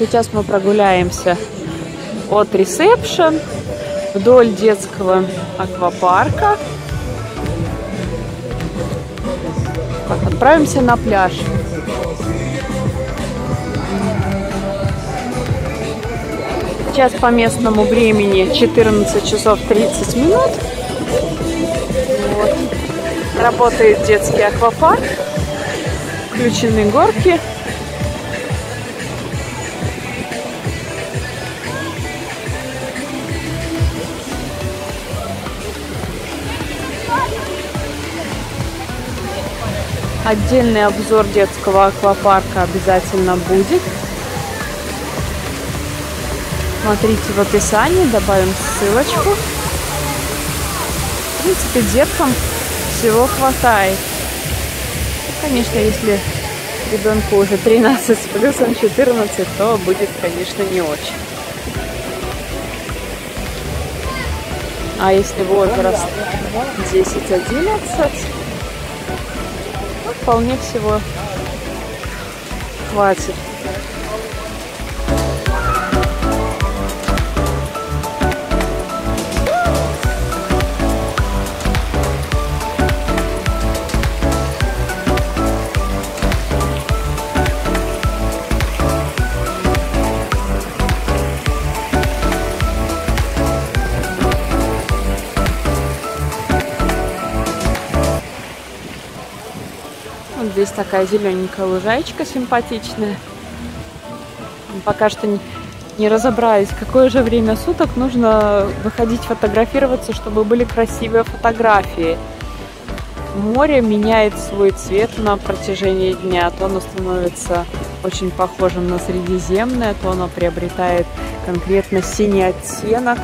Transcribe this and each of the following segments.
Сейчас мы прогуляемся от ресепшн вдоль детского аквапарка. Отправимся на пляж. Сейчас по местному времени 14 часов 30 минут. Вот. Работает детский аквапарк. Включены горки. Отдельный обзор детского аквапарка обязательно будет. Смотрите в описании, добавим ссылочку. В принципе, деткам всего хватает. Конечно, если ребенку уже 13 с плюсом 14, то будет, конечно, не очень. А если возраст 10-11, то вполне всего хватит. Здесь такая зелененькая лужайка симпатичная. Пока что не разобрались, какое же время суток нужно выходить фотографироваться, чтобы были красивые фотографии. Море меняет свой цвет на протяжении дня. То оно становится очень похожим на Средиземное, то оно приобретает конкретно синий оттенок.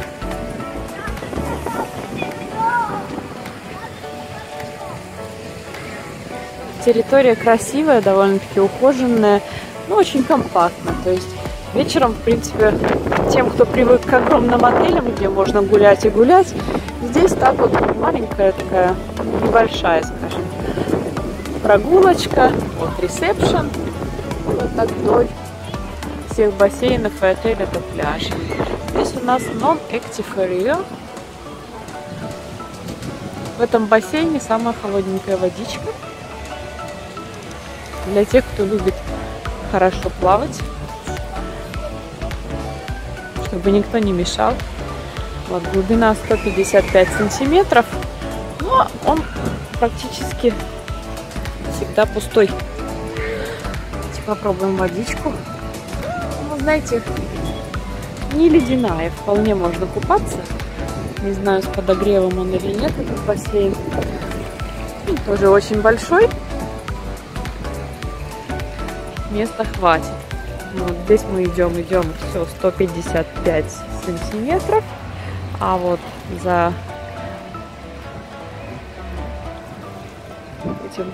Территория красивая, довольно-таки ухоженная, но очень компактно. То есть вечером, в принципе, тем, кто привык к огромным отелям, где можно гулять и гулять, здесь так вот маленькая такая, небольшая, скажем, прогулочка от ресепшн, вот так вдоль всех бассейнов и отеля до пляжа. Здесь у нас Non-Active Area. В этом бассейне самая холодненькая водичка. Для тех, кто любит хорошо плавать, чтобы никто не мешал. Вот, глубина 155 сантиметров, но он практически всегда пустой. Давайте попробуем водичку. Ну, знаете, не ледяная, вполне можно купаться. Не знаю, с подогревом он или нет, этот бассейн. И тоже очень большой. Места хватит. Вот здесь мы идем все 155 сантиметров, а вот за этим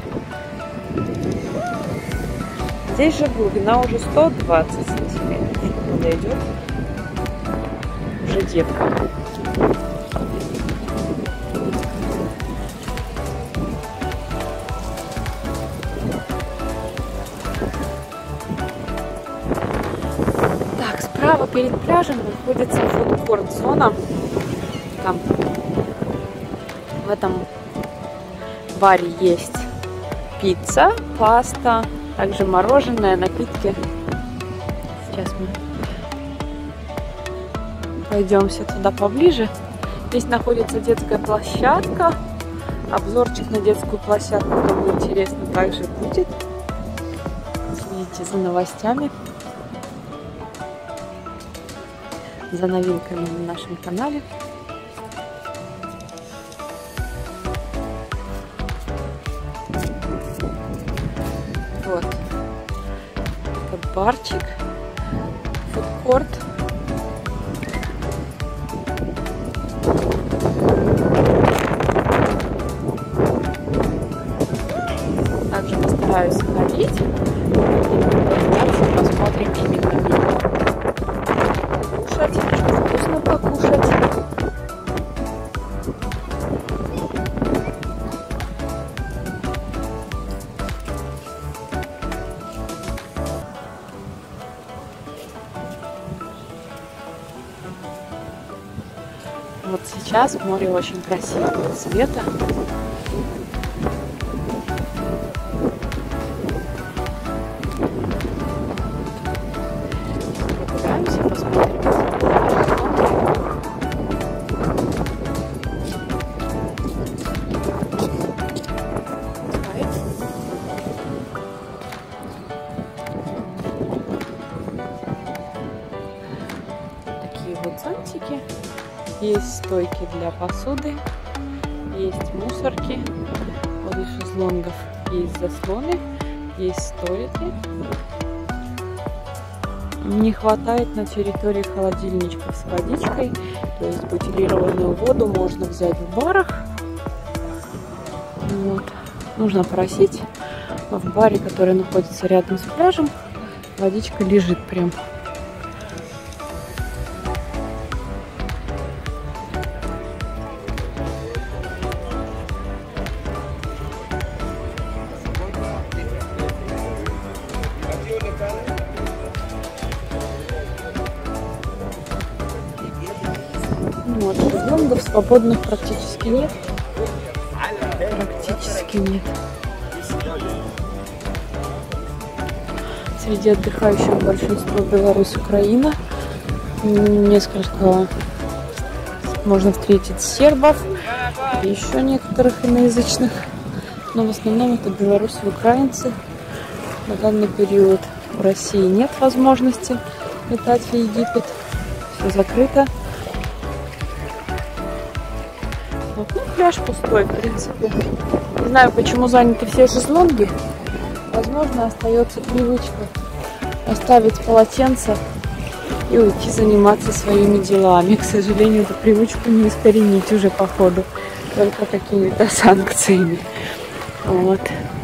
здесь же глубина уже 120 сантиметров. Подойдет уже детка. Справа перед пляжем находится фудкорт-зона. Там в этом баре есть пицца, паста, также мороженое, напитки. Сейчас мы пойдемся туда поближе. Здесь находится детская площадка. Обзорчик на детскую площадку, кому интересно, также будет. Следите за новостями, за новинками на нашем канале. Вот этот барчик, фудкорт. Также постараюсь ходить и посмотрим именно меню. Покушать, вкусно покушать. Вот сейчас море очень красивого цвета. Прогуляемся, посмотрим. Такие вот зонтики. Есть стойки для посуды, есть мусорки, возле шезлонгов есть заслоны, есть столики. Не хватает на территории холодильничков с водичкой, то есть бутилированную воду можно взять в барах. Вот. Нужно просить, но в баре, который находится рядом с пляжем, водичка лежит прям. Вот, шезлонгов свободных практически нет. Практически нет. Среди отдыхающих большинство Беларусь, Украина. Несколько можно встретить сербов и еще некоторых иноязычных. Но в основном это белорусы и украинцы. На данный период в России нет возможности летать в Египет. Все закрыто. Вот, ну, пляж пустой, в принципе. Не знаю, почему заняты все шезлонги. Возможно, остается привычка оставить полотенце и уйти заниматься своими делами. К сожалению, эту привычку не искоренить уже по ходу, только какими-то санкциями. Вот.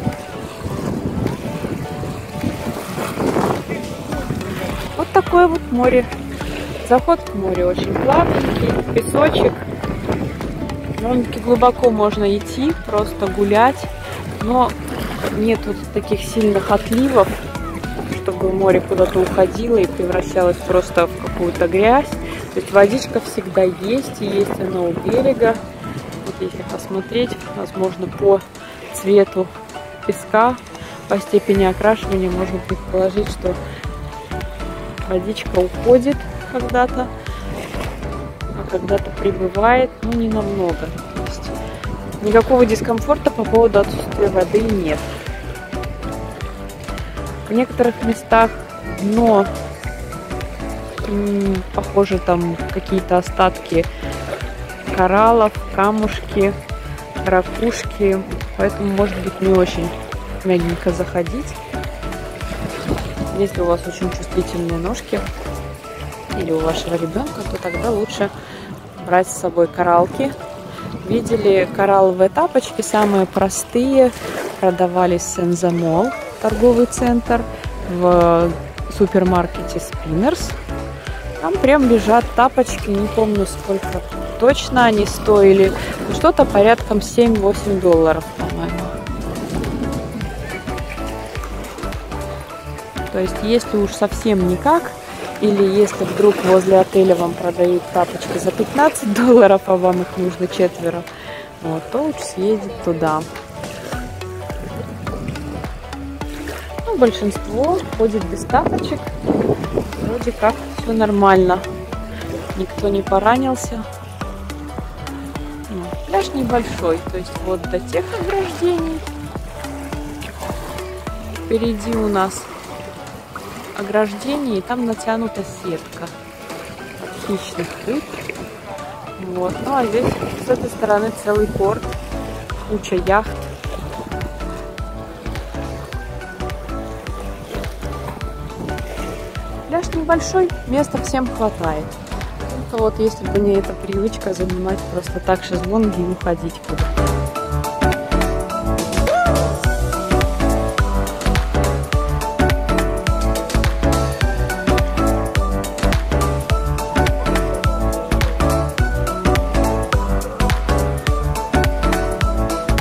Вот такое вот море. Заход в море очень плавненький, песочек. Довольно-таки глубоко можно идти, просто гулять, но нет вот таких сильных отливов, чтобы море куда-то уходило и превращалось просто в какую-то грязь. То есть водичка всегда есть, и есть она у берега. Вот если посмотреть, возможно, по цвету песка, по степени окрашивания можно предположить, что водичка уходит когда-то, а когда-то прибывает, но не намного. То есть никакого дискомфорта по поводу отсутствия воды нет. В некоторых местах дно, похоже, там какие-то остатки кораллов, камушки, ракушки, поэтому может быть не очень мягенько заходить. Если у вас очень чувствительные ножки или у вашего ребенка, то тогда лучше брать с собой кораллки. Видели коралловые тапочки, самые простые, продавались в Сен-Замол, торговый центр, в супермаркете Spinners. Там прям лежат тапочки, не помню сколько точно они стоили, что-то порядком $7-8, по-моему. То есть, если уж совсем никак, или если вдруг возле отеля вам продают тапочки за $15, а вам их нужно 4, вот, то лучше съездить туда. Ну, большинство ходит без тапочек. Вроде как все нормально. Никто не поранился. Ну, пляж небольшой, то есть вот до тех ограждений. Впереди у нас ограждение, и там натянута сетка от хищных рыб. Вот. Ну а здесь с этой стороны целый порт, куча яхт. Пляж небольшой, места всем хватает. Только вот если бы не эта привычка занимать просто так шезлонги и уходить куда-то.